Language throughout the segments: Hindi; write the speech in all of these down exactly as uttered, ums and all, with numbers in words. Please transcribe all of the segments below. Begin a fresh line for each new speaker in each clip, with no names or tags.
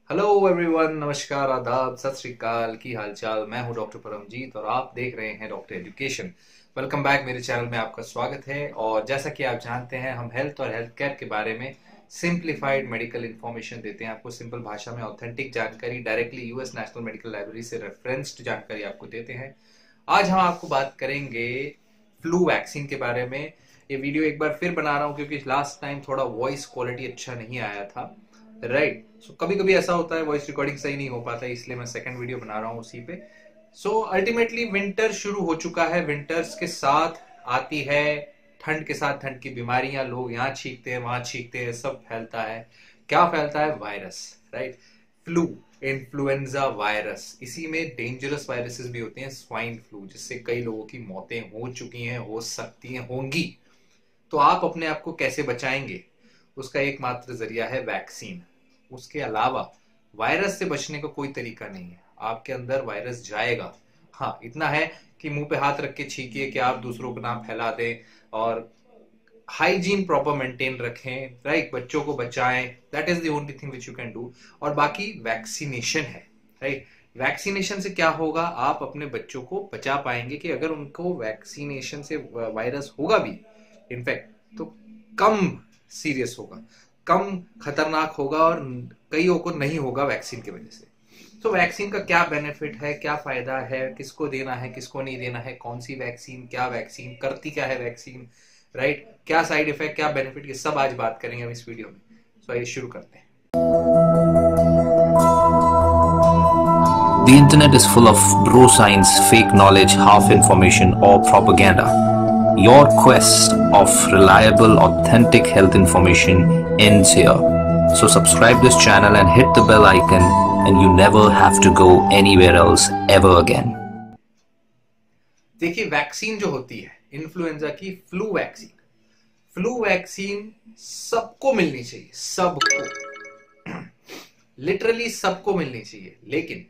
हेलो एवरीवन, नमस्कार, आदाब, सत श्री अकाल। की हालचाल। मैं हूं डॉक्टर परमजीत और आप देख रहे हैं डॉक्टर एजुकेशन। Welcome back. मेरे चैनल में आपका स्वागत है। और जैसा कि आप जानते हैं, हम हेल्थ और हेल्थ केयर के बारे में सिंप्लीफाइड मेडिकल इंफॉर्मेशन देते हैं आपको। सिंपल भाषा में ऑथेंटिक जानकारी directly US national medical library से रेफरेंस्ड जानकारी आपको देते हैं। आज हम आपको बात करेंगे फ्लू वैक्सीन के बारे में। ये वीडियो एक बार फिर बना रहा हूं क्योंकि लास्ट टाइम थोड़ा वॉइस क्वालिटी अच्छा नहीं आया था, राइट। सो कभी कभी ऐसा होता है, वॉइस रिकॉर्डिंग सही नहीं हो पाता है, इसलिए मैं सेकंड वीडियो बना रहा हूँ उसी पे। सो अल्टीमेटली विंटर शुरू हो चुका है। विंटर्स के साथ आती है ठंड के साथ ठंड की बीमारियां। लोग यहाँ छींकते हैं, वहां छींकते हैं, सब फैलता है। क्या फैलता है? Virus, right. Flu, influenza virus. इसी में डेंजरस वायरसेस भी होते हैं, स्वाइन फ्लू, जिससे कई लोगों की मौतें हो चुकी हैं, हो सकती हैं, होंगी। तो आप अपने आप को कैसे बचाएंगे? उसका एकमात्र जरिया है वैक्सीन। उसके अलावा वायरस से बचने का कोई तरीका नहीं है। आपके अंदर वायरस जाएगा। हाँ, इतना है कि मुंह पे हाथ रख के छींकिए कि आप दूसरों को ना फैला दें, और हाइजीन प्रॉपर मेंटेन रखें, राइट। बच्चों को बचाएं, that is the only thing which you can do. और बाकी वैक्सीनेशन है, राइट। वैक्सीनेशन से क्या होगा? आप अपने बच्चों को बचा पाएंगे कि अगर उनको वैक्सीनेशन से वायरस होगा भी इनफेक्ट, तो कम सीरियस होगा, कम खतरनाक होगा, और कईयों को नहीं होगा वैक्सीन की वजह से। तो वैक्सीन का क्या बेनिफिट है, क्या फायदा है, किसको देना है, किसको नहीं देना है, कौन सी वैक्सीन, क्या वैक्सीन करती, क्या है वैक्सीन, राइट, क्या साइड इफेक्ट, क्या बेनिफिट, ये सब आज बात करेंगे हम इस वीडियो में। सो आइए शुरू करते हैं।
The internet is full of bro science, fake knowledge, half information, or propaganda. Your quest of reliable, authentic health information ends here. So subscribe this channel and hit the bell icon, and you never have to go anywhere else ever again.
देखिए, वैक्सीन जो होती है इन्फ्लुएंजा की, फ्लू वैक्सीन, फ्लू वैक्सीन सबको मिलनी चाहिए, सबको, लिटरली सबको मिलनी चाहिए। लेकिन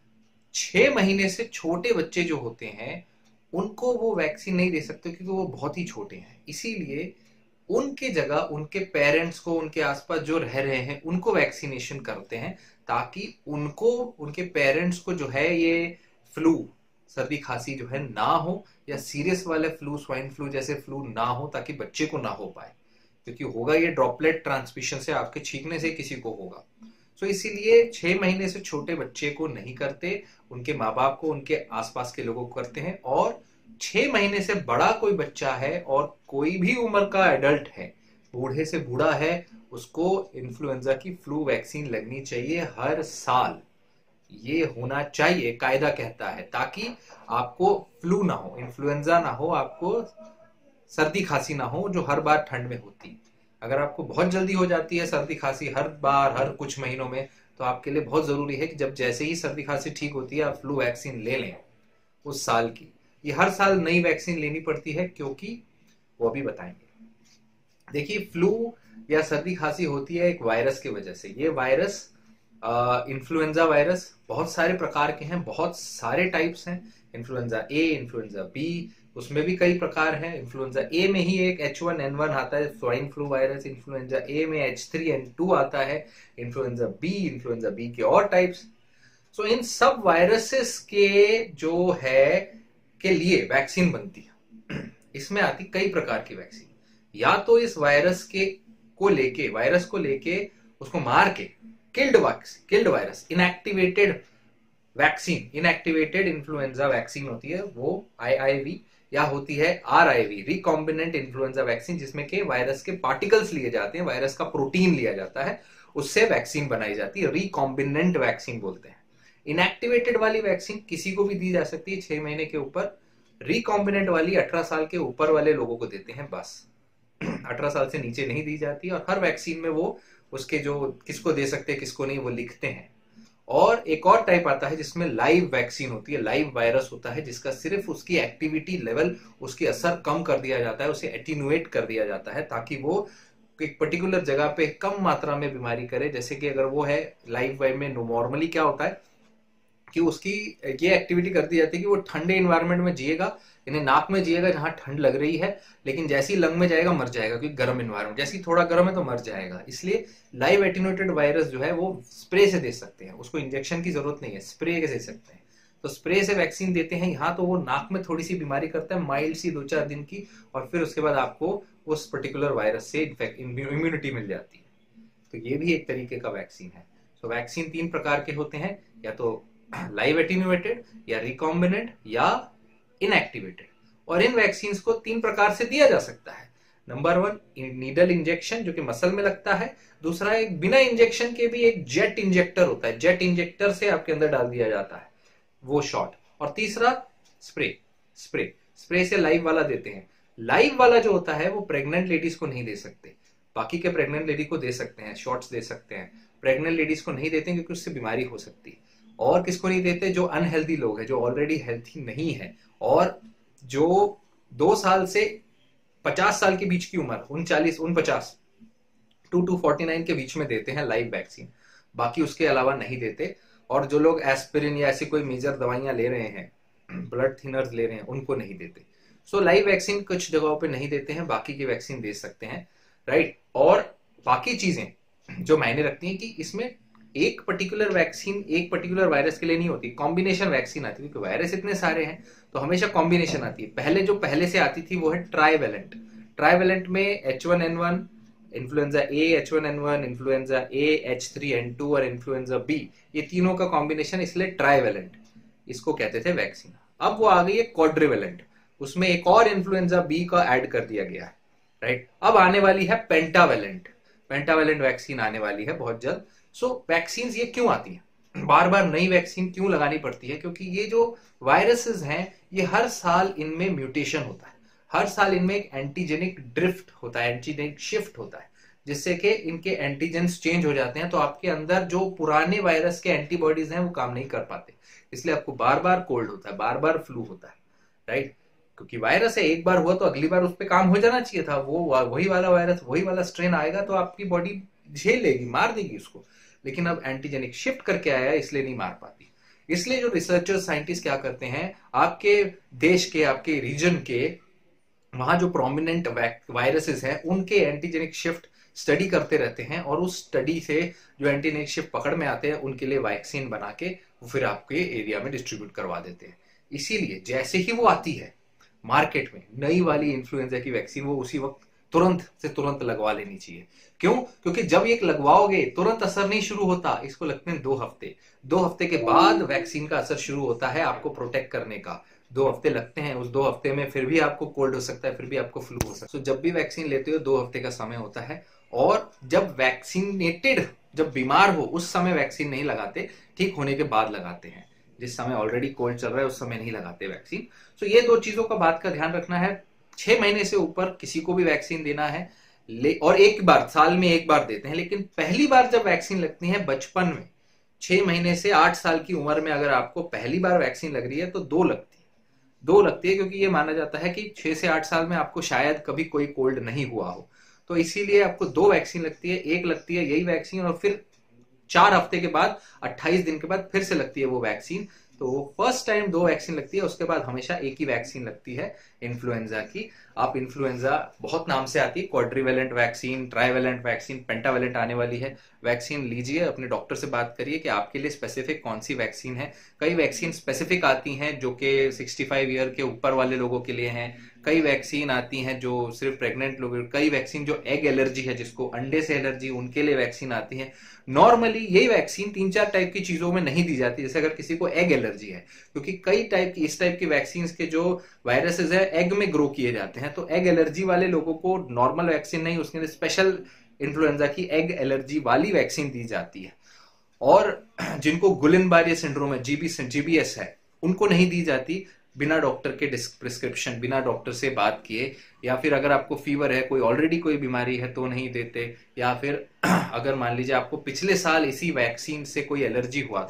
छह महीने से छोटे बच्चे जो होते हैं उनको वो वैक्सीन नहीं दे सकते क्योंकि वो बहुत ही छोटे हैं। इसीलिए उनके जगह उनके पेरेंट्स को, उनके आसपास जो रह रहे हैं, उनको वैक्सीनेशन करते हैं, ताकि उनको, उनके पेरेंट्स को जो है ये फ्लू, सर्दी खांसी जो है ना हो, या सीरियस वाले फ्लू, स्वाइन फ्लू जैसे फ्लू ना हो, ताकि बच्चे को ना हो पाए। क्योंकि होगा ये ड्रॉपलेट ट्रांसमिशन से, आपके छींकने से किसी को होगा। सो इसीलिए छह महीने से छोटे बच्चे को नहीं करते, उनके माँ बाप को, उनके आसपास के लोगों को करते हैं। और छह महीने से बड़ा कोई बच्चा है और कोई भी उम्र का एडल्ट है, बूढ़े से बूढ़ा है, उसको इन्फ्लुएंजा की फ्लू वैक्सीन लगनी चाहिए हर साल। ये होना चाहिए, कायदा कहता है, ताकि आपको फ्लू ना हो, इन्फ्लुएंजा ना हो, आपको सर्दी खांसी ना हो, जो हर बार ठंड में होती है। अगर आपको बहुत जल्दी हो जाती है सर्दी खांसी हर बार, हर कुछ महीनों में, तो आपके लिए बहुत जरूरी है कि जब जैसे ही सर्दी खांसी ठीक होती है, आप फ्लू वैक्सीन ले लें उस साल की। ये हर साल नई वैक्सीन लेनी पड़ती है, क्योंकि वो अभी बताएंगे। देखिए, फ्लू या सर्दी खांसी होती है एक वायरस की वजह से। ये वायरस, इन्फ्लुएंजा वायरस बहुत सारे प्रकार के हैं, बहुत सारे टाइप्स हैं। इन्फ्लुएंजा ए, इन्फ्लुएंजा बी, उसमें भी कई प्रकार हैं। इन्फ्लुएंजा ए में ही एक एच वन एन वन आता है, swine flu virus. Influenza A में एच थ्री एन टू आता है। इन्फ्लुएंजा बी, इन्फ्लुएंजा बी के और टाइप्स। सो इन सब वायरसेस के जो है के लिए वैक्सीन बनती है। इसमें आती कई प्रकार की वैक्सीन। या तो इस वायरस के को लेके, वायरस को लेके उसको मार के, killed vaccine, killed virus, inactivated vaccine, inactivated influenza vaccine होती है वो आईआईवी, या होती है आरआईवी, रिकॉम्बिनेंट इन्फ्लुएंजा वैक्सीन, जिसमें के वायरस के पार्टिकल्स लिए जाते हैं, वायरस का प्रोटीन लिया जाता है, उससे वैक्सीन बनाई जाती है, रिकॉम्बिनेंट वैक्सीन बोलते हैं। इनएक्टिवेटेड वाली वैक्सीन किसी को भी दी जा सकती है छह महीने के ऊपर। रिकॉम्बिनेंट वाली अठारह साल के ऊपर वाले लोगों को देते हैं बस, अठारह साल से नीचे नहीं दी जाती। और हर वैक्सीन में वो उसके जो किसको दे सकते हैं, किसको नहीं, वो लिखते हैं। और एक और टाइप आता है जिसमें लाइव वैक्सीन होती है, लाइव वायरस होता है, जिसका सिर्फ उसकी एक्टिविटी लेवल, उसकी असर कम कर दिया जाता है, उसे एटीन्यूएट कर दिया जाता है, ताकि वो एक पर्टिकुलर जगह पे कम मात्रा में बीमारी करे। जैसे कि अगर वो है लाइव वायरस में, नॉर्मली क्या होता है कि उसकी ये एक्टिविटी कर दी जाती है कि वो ठंडे इन्वायरमेंट में जिएगा, यानी नाक में जिएगा जहां ठंड लग रही है, लेकिन जैसे ही लंग में जाएगा मर जाएगा, क्योंकि गर्म इन्वायरमेंट, जैसे ही थोड़ा गर्म है तो मर जाएगा। इसलिए लाइव एटीन्यूएटेड वायरस जो है वो स्प्रे से दे सकते हैं, उसको इंजेक्शन की जरूरत नहीं है, स्प्रे से दे सकते हैं। तो स्प्रे से वैक्सीन देते हैं यहाँ, तो वो नाक में थोड़ी सी बीमारी करता है, माइल्ड सी, दो चार दिन की, और फिर उसके बाद आपको उस पर्टिकुलर वायरस से इम्यूनिटी मिल जाती है। तो ये भी एक तरीके का वैक्सीन है। तो वैक्सीन तीन प्रकार के होते हैं, या तो लाइव एटीन्यूएटेड, या रिकॉम्बिनेंट, या इनएक्टिवेटेड। और इन वैक्सीन को तीन प्रकार से दिया जा सकता है। नंबर वन, नीडल इंजेक्शन जो कि मसल में लगता है। दूसरा, एक बिना इंजेक्शन के भी एक जेट इंजेक्टर होता है, जेट इंजेक्टर से आपके अंदर डाल दिया जाता है वो शॉट। और तीसरा, स्प्रे स्प्रे स्प्रे से लाइव वाला देते हैं। लाइव वाला जो होता है वो प्रेग्नेंट लेडीज को नहीं दे सकते, बाकी के प्रेग्नेंट लेडी को दे सकते हैं, शॉट्स दे सकते हैं। प्रेग्नेंट लेडीज को नहीं देते क्योंकि उससे बीमारी हो सकती है। और किसको नहीं देते? जो अनहेल्दी लोग हैं, जो ऑलरेडी हेल्थी नहीं है, और जो दो साल से पचास साल के बीच की उम्र, उनचालीस उन पचास टू टू फोर्टी नाइन के बीच में देते हैं लाइव वैक्सीन, बाकी उसके अलावा नहीं देते। और जो लोग एस्पिरिन या ऐसी कोई मेजर दवाइयां ले रहे हैं, ब्लड थिनर्स ले रहे हैं, उनको नहीं देते। सो लाइव वैक्सीन कुछ जगहों पे नहीं देते हैं, बाकी की वैक्सीन दे सकते हैं, राइट। और बाकी चीजें जो मायने रखती हैं कि इसमें एक पर्टिकुलर वैक्सीन एक पर्टिकुलर वायरस के लिए नहीं होती, कॉम्बिनेशन वैक्सीन आती है, क्योंकि वायरस इतने सारे हैं तो हमेशा कॉम्बिनेशन आती है। पहले जो पहले से आती थी वो है ट्राइवेलेंट। ट्राइवेलेंट में H one N one, influenza A, H one N one, influenza A, H three N two और इन्फ्लुएंजा बी, ये तीनों का कॉम्बिनेशन, इसलिए ट्राइवेलेंट इसको कहते थे वैक्सीन। अब वो आ गई है क्वाड्रिवेलेंट, उसमें एक और इन्फ्लुएंजा बी का ऐड कर दिया गया है, राइट। अब आने वाली है पेंटावेलेंट, पेंटावेलेंट वैक्सीन आने वाली है बहुत जल्द। सो वैक्सीन ये क्यों आती है, बार बार नई वैक्सीन क्यों लगानी पड़ती है? क्योंकि ये जो वायरसेस हैं ये हर साल इनमें म्यूटेशन होता है, हर साल इनमें एक एंटीजेनिक ड्रिफ्ट होता है, एंटीजेनिक शिफ्ट होता है, जिससे कि इनके एंटीजेंस चेंज हो जाते हैं। तो आपके अंदर जो पुराने वायरस के एंटीबॉडीज हैं वो काम नहीं कर पाते, इसलिए आपको बार बार कोल्ड होता है, बार बार फ्लू होता है, राइट। क्योंकि वायरस है, एक बार हुआ तो अगली बार उस पर काम हो जाना चाहिए था। वो वही वाला वायरस, वही वाला स्ट्रेन आएगा तो आपकी बॉडी झेल लेगी, मार देगी उसको। लेकिन अब एंटीजेनिक शिफ्ट करके आया, इसलिए नहीं मार पाती। इसलिए जो रिसर्चर्स, साइंटिस्ट क्या करते हैं, आपके देश के, आपके रीजन के वहां जो प्रोमिनेंट वायरसेस हैं उनके एंटीजेनिक शिफ्ट स्टडी करते रहते हैं, और उस स्टडी से जो एंटीजेनिक शिफ्ट पकड़ में आते हैं उनके लिए वैक्सीन बना के फिर आपके एरिया में डिस्ट्रीब्यूट करवा देते हैं। इसीलिए जैसे ही वो आती है मार्केट में नई वाली इन्फ्लुएंजा की वैक्सीन, वो उसी वक्त तुरंत से तुरंत लगवा लेनी चाहिए। क्यों? क्योंकि जब एक लगवाओगे तुरंत असर नहीं शुरू होता, इसको लगते हैं दो हफ्ते। दो हफ्ते के बाद वैक्सीन का असर शुरू होता है आपको प्रोटेक्ट करने का। दो हफ्ते लगते हैं, उस दो हफ्ते में फिर भी आपको कोल्ड हो सकता है, फिर भी आपको फ्लू हो सकता है। तो जब भी वैक्सीन लेते हो दो हफ्ते का समय होता है। और जब वैक्सीनेटेड, जब बीमार हो उस समय वैक्सीन नहीं लगाते, ठीक होने के बाद लगाते हैं। जिस समय ऑलरेडी कोल्ड चल रहा है उस समय नहीं लगाते वैक्सीन। तो ये दो चीजों का बात का ध्यान रखना है। छह महीने से ऊपर किसी को भी वैक्सीन देना है, ले और एक बार साल में एक बार देते हैं। लेकिन पहली बार जब वैक्सीन लगती है बचपन में, छह महीने से आठ साल की उम्र में अगर आपको पहली बार वैक्सीन लग रही है तो दो लगती है, दो लगती है क्योंकि ये माना जाता है कि छह से आठ साल में आपको शायद कभी कोई कोल्ड नहीं हुआ हो, तो इसीलिए आपको दो वैक्सीन लगती है। एक लगती है यही वैक्सीन, और फिर चार हफ्ते के बाद, अट्ठाईस दिन के बाद फिर से लगती है वो वैक्सीन। तो फर्स्ट टाइम दो वैक्सीन लगती है, उसके बाद हमेशा एक ही वैक्सीन लगती है इन्फ्लुएंजा की। आप इन्फ्लुएंजा बहुत नाम से आती है, quadrivalent vaccine, trivalent vaccine, pentavalent आने वाली है। वैक्सीन लीजिए, अपने डॉक्टर से बात करिए कि आपके लिए स्पेसिफिक कौन सी वैक्सीन है। कई वैक्सीन स्पेसिफिक आती हैं जो कि सिक्सटी फाइव ईयर के ऊपर वाले लोगों के लिए हैं। कई वैक्सीन आती हैं जो सिर्फ प्रेग्नेंट लोग, कई वैक्सीन जो एग एलर्जी है, जिसको अंडे से एलर्जी, उनके लिए वैक्सीन आती है। नॉर्मली यही वैक्सीन तीन चार टाइप की चीजों में नहीं दी जाती, जैसे अगर किसी को एग एलर्जी है, क्योंकि कई टाइप की इस टाइप की वैक्सीन के जो वायरसेस है एग में ग्रो किए जाते हैं। तो एग एलर्जी वाले लोगों को नॉर्मल वैक्सीन नहीं, उसके लिए स्पेशल इन्फ्लुएंजा की एग एलर्जी वाली वैक्सीन दी जाती है। और जिनको गुलिन-बारे सिंड्रोम है, जीबी जीबीएस है, उनको नहीं दी जाती बिना डॉक्टर के प्रिस्क्रिप्शन, बिना डॉक्टर से बात किए। या फिर अगर आपको फीवर है, कोई ऑलरेडी कोई बीमारी है तो नहीं देते। या फिर अगर मान लीजिए आपको पिछले साल इसी वैक्सीन से कोई एलर्जी हुआ था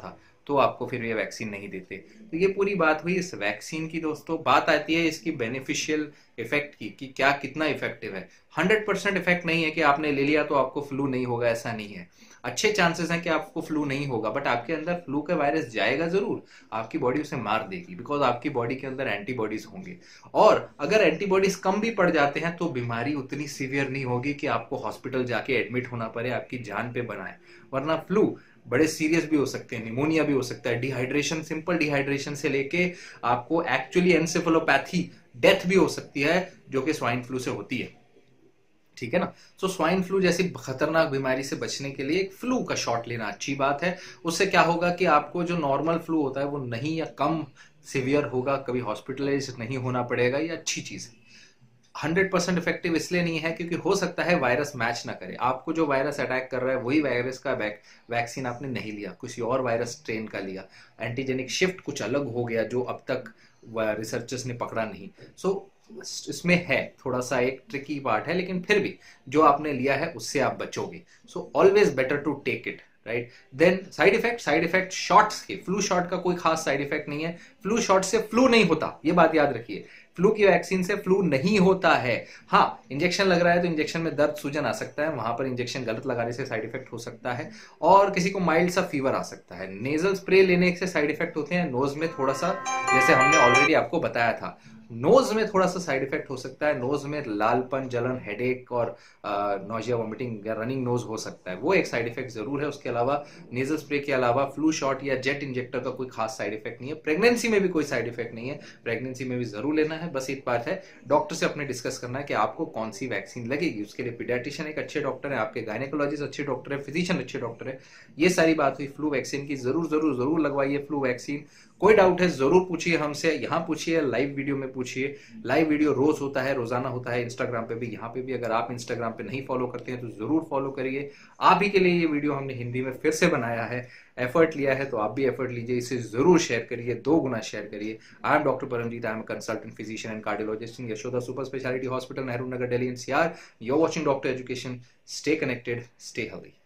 तो आपको फिर ये वैक्सीन नहीं देते। तो ये पूरी बात हुई इस वैक्सीन की दोस्तों। बात आती है इसकी बेनिफिशियल इफेक्ट की कि क्या कितना इफेक्टिव है। हंड्रेड परसेंट इफेक्ट नहीं है कि आपने ले लिया तो आपको फ्लू नहीं होगा, ऐसा नहीं है। अच्छे चांसेस हैं कि आपको फ्लू नहीं होगा, बट आपके अंदर फ्लू का वायरस जाएगा जरूर, आपकी बॉडी उसे मार देगी, बिकॉज आपकी बॉडी के अंदर एंटीबॉडीज होंगे। और अगर एंटीबॉडीज कम भी पड़ जाते हैं तो बीमारी उतनी सीवियर नहीं होगी कि आपको हॉस्पिटल जाके एडमिट होना पड़े, आपकी जान पे बनाए। वरना फ्लू बड़े सीरियस भी हो सकते हैं, निमोनिया भी हो सकता है, डिहाइड्रेशन, सिंपल डिहाइड्रेशन से लेके आपको एक्चुअली एनसेफेलोपैथी, डेथ भी हो सकती है, जो कि स्वाइन फ्लू से होती है। ठीक है ना। सो स्वाइन फ्लू जैसी खतरनाक बीमारी से बचने के लिए एक फ्लू का शॉट लेना अच्छी बात है। उससे क्या होगा कि आपको जो नॉर्मल फ्लू होता है वो नहीं या कम सिवियर होगा, कभी हॉस्पिटलाइज नहीं होना पड़ेगा, ये अच्छी चीज है। हंड्रेड परसेंट इफेक्टिव इसलिए नहीं है क्योंकि हो सकता है वायरस मैच ना करे, आपको जो वायरस अटैक कर रहा है वही वायरस का वैक, वैक्सीन आपने नहीं लिया, किसी और वायरस स्ट्रेन का लिया, एंटीजेनिक शिफ्ट कुछ अलग हो गया जो अब तक रिसर्चर्स ने पकड़ा नहीं। सो so, इसमें है थोड़ा सा एक ट्रिकी पार्ट है, लेकिन फिर भी जो आपने लिया है उससे आप बचोगे। So always better to take it, right. Then side effect, side effect shots के, फ्लू शॉट का कोई खास साइड इफेक्ट नहीं है। फ्लू शॉट से फ्लू नहीं होता, ये बात याद रखिए। फ्लू की वैक्सीन से फ्लू नहीं होता है। हाँ, इंजेक्शन लग रहा है तो इंजेक्शन में दर्द, सूजन आ सकता है, वहां पर इंजेक्शन गलत लगाने से साइड इफेक्ट हो सकता है, और किसी को माइल्ड सा फीवर आ सकता है। नेजल स्प्रे लेने से साइड इफेक्ट होते हैं, नोज में थोड़ा सा, जैसे हमने ऑलरेडी आपको बताया था, नोज में थोड़ा सा साइड इफेक्ट हो सकता है। नोज में लालपन, जलन, हेडेक और नोजिया, वोमिटिंग या रनिंग नोज हो सकता है, वो एक साइड इफेक्ट जरूर है। उसके अलावा नेजल स्प्रे के अलावा फ्लू शॉट या जेट इंजेक्टर का कोई खास साइड इफेक्ट नहीं है। प्रेगनेंसी में भी कोई साइड इफेक्ट नहीं है, प्रेगनेंसी में भी जरूर लेना है। बस एक बात है, डॉक्टर से अपने डिस्कस करना है कि आपको कौन सी वैक्सीन लगेगी। उसके लिए पीडियाट्रिशियन एक अच्छे डॉक्टर है, आपके गायनेकोलॉजिस्ट अच्छे डॉक्टर है, फिजिशियन अच्छे डॉक्टर है। ये सारी बात हुई फ्लू वैक्सीन की। जरूर जरूर जरूर लगवाइए फ्लू वैक्सीन। कोई डाउट है जरूर पूछिए हमसे, यहाँ पूछिए, लाइव वीडियो में पूछिए। लाइव वीडियो रोज होता है, रोजाना होता है, इंस्टाग्राम पे भी, यहाँ पे भी। अगर आप इंस्टाग्राम पे नहीं फॉलो करते हैं तो जरूर फॉलो करिए। आप ही के लिए ये वीडियो हमने हिंदी में फिर से बनाया है, एफर्ट लिया है, तो आप भी एफर्ट लीजिए, इसे जरूर शेयर करिए, दो गुना शेयर करिए। I am doctor Paramjit, I am consultant physician and cardiologist in Yashoda super speciality hospital, Nehru Nagar, Delhi NCR. You are watching doctor education. Stay connected, stay healthy.